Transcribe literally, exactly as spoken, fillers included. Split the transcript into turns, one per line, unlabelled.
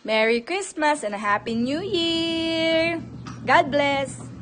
Merry Christmas and a Happy New Year! God bless!